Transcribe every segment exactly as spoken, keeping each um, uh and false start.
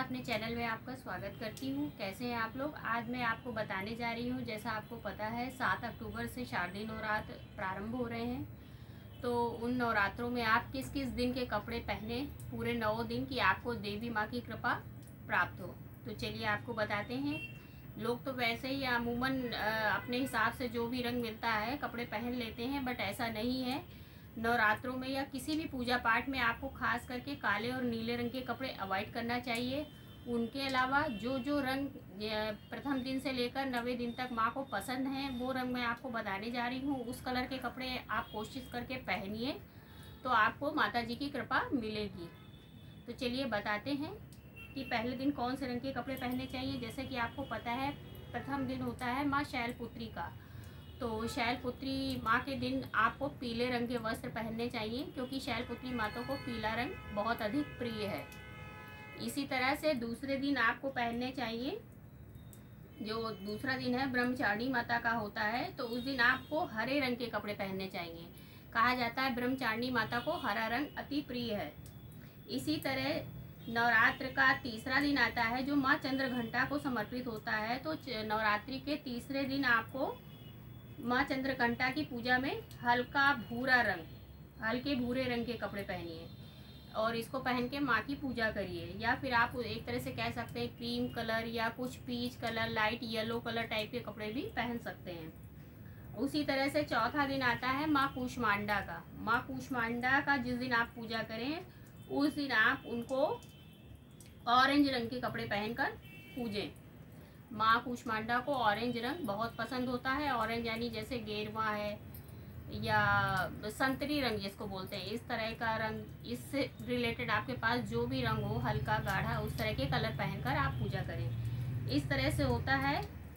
अपने चैनल में आपका स्वागत करती हूँ। कैसे हैं आप लोग। आज मैं आपको बताने जा रही हूँ, जैसा आपको पता है सात अक्टूबर से शारदीय नवरात्र प्रारंभ हो रहे हैं। तो उन नवरात्रों में आप किस किस दिन के कपड़े पहने पूरे नौ दिन की आपको देवी माँ की कृपा प्राप्त हो। तो चलिए आपको बताते हैं। लोग तो वैसे ही अमूमन अपने हिसाब से जो भी रंग मिलता है कपड़े पहन लेते हैं, बट ऐसा नहीं है। नवरात्रों में या किसी भी पूजा पाठ में आपको खास करके काले और नीले रंग के कपड़े अवॉइड करना चाहिए। उनके अलावा जो जो रंग प्रथम दिन से लेकर नवे दिन तक माँ को पसंद है वो रंग मैं आपको बताने जा रही हूँ। उस कलर के कपड़े आप कोशिश करके पहनिए तो आपको माता जी की कृपा मिलेगी। तो चलिए बताते हैं कि पहले दिन कौन से रंग के कपड़े पहनने चाहिए। जैसे कि आपको पता है प्रथम दिन होता है माँ शैलपुत्री का। तो शैलपुत्री माँ के दिन आपको पीले रंग के वस्त्र पहनने चाहिए, क्योंकि शैलपुत्री माता को पीला रंग बहुत अधिक प्रिय है। इसी तरह से दूसरे दिन आपको पहनने चाहिए, जो दूसरा दिन है ब्रह्मचारिणी माता का होता है, तो उस दिन आपको हरे रंग के कपड़े पहनने चाहिए। कहा जाता है ब्रह्मचारिणी माता को हरा रंग अति प्रिय है। इसी तरह नवरात्र का तीसरा दिन आता है जो माँ चंद्रघंटा को समर्पित होता है। तो नवरात्रि के तीसरे दिन आपको माँ चंद्रघंटा की पूजा में हल्का भूरा रंग, हल्के भूरे रंग के कपड़े पहनिए और इसको पहन के माँ की पूजा करिए। या फिर आप एक तरह से कह सकते हैं क्रीम कलर या कुछ peach colour, light yellow colour type के कपड़े भी पहन सकते हैं। उसी तरह से चौथा दिन आता है माँ कूष्मांडा का। माँ कूष्मांडा का जिस दिन आप पूजा करें उस दिन आप उनको ऑरेंज रंग के कपड़े पहनकर पूजें। माँ कूष्मांडा को ऑरेंज रंग बहुत पसंद होता है। ऑरेंज यानी जैसे गेरुआ है या संतरी रंग जिसको बोलते हैं, इस तरह का रंग, इससे रिलेटेड आपके पास जो भी रंग हो हल्का गाढ़ा, उस तरह के कलर पहनकर आप पूजा करें। इस तरह से होता है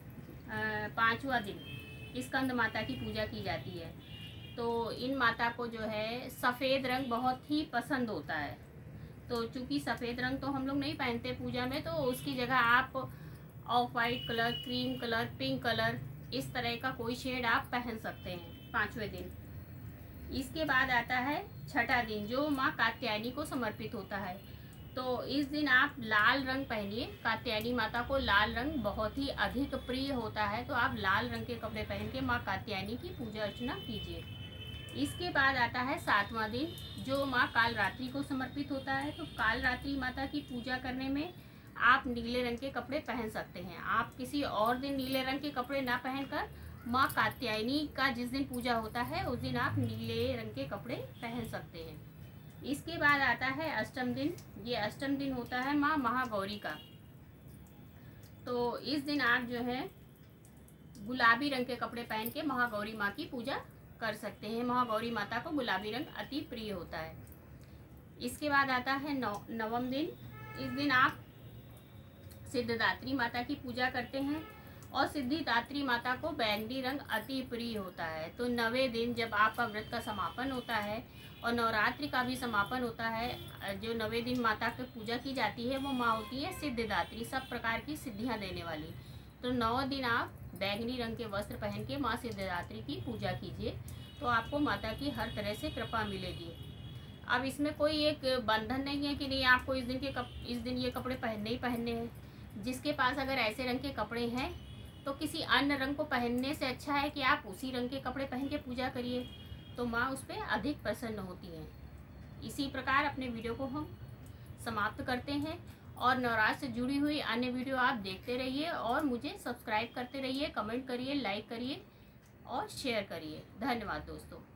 पांचवा दिन स्कंद माता की पूजा की जाती है। तो इन माता को जो है सफ़ेद रंग बहुत ही पसंद होता है। तो चूँकि सफ़ेद रंग तो हम लोग नहीं पहनते पूजा में, तो उसकी जगह आप off white colour, cream colour, pink colour, इस तरह का कोई शेड आप पहन सकते हैं पाँचवें दिन। इसके बाद आता है छठा दिन जो माँ कात्यायनी को समर्पित होता है। तो इस दिन आप लाल रंग पहनिए। कात्यायनी माता को लाल रंग बहुत ही अधिक प्रिय होता है, तो आप लाल रंग के कपड़े पहन के माँ कात्यायनी की पूजा अर्चना कीजिए। इसके बाद आता है सातवां दिन जो माँ कालरात्रि को समर्पित होता है। तो कालरात्रि माता की पूजा करने में आप नीले रंग के कपड़े पहन सकते हैं। आप किसी और दिन नीले रंग के कपड़े ना पहनकर माँ कात्यायनी का जिस दिन पूजा होता है उस दिन आप नीले रंग के कपड़े पहन सकते हैं। इसके बाद आता है अष्टम दिन। ये अष्टम दिन होता है माँ महागौरी का। तो इस दिन आप जो है गुलाबी रंग के कपड़े पहन के महागौरी माँ की पूजा कर सकते हैं। महागौरी माता को गुलाबी रंग अति प्रिय होता है। इसके बाद आता है नौ नवम दिन। इस दिन आप सिद्धिदात्री माता की पूजा करते हैं और सिद्धिदात्री माता को बैंगनी रंग अति प्रिय होता है। तो नवे दिन जब आपका व्रत का समापन होता है और नवरात्रि का भी समापन होता है, जो नवे दिन माता की पूजा की जाती है वो माँ होती है सिद्धिदात्री, सब प्रकार की सिद्धियाँ देने वाली। तो नौ दिन आप बैंगनी रंग के वस्त्र पहन के माँ सिद्धिदात्री की पूजा कीजिए, तो आपको माता की हर तरह से कृपा मिलेगी। अब इसमें कोई एक बंधन नहीं है कि नहीं आपको इस दिन के कप इस दिन ये कपड़े पहनने ही पहनने हैं। जिसके पास अगर ऐसे रंग के कपड़े हैं तो किसी अन्य रंग को पहनने से अच्छा है कि आप उसी रंग के कपड़े पहन के पूजा करिए, तो माँ उस पर अधिक प्रसन्न होती हैं। इसी प्रकार अपने वीडियो को हम समाप्त करते हैं और नवरात्र से जुड़ी हुई अन्य वीडियो आप देखते रहिए और मुझे सब्सक्राइब करते रहिए, कमेंट करिए, लाइक करिए और शेयर करिए। धन्यवाद दोस्तों।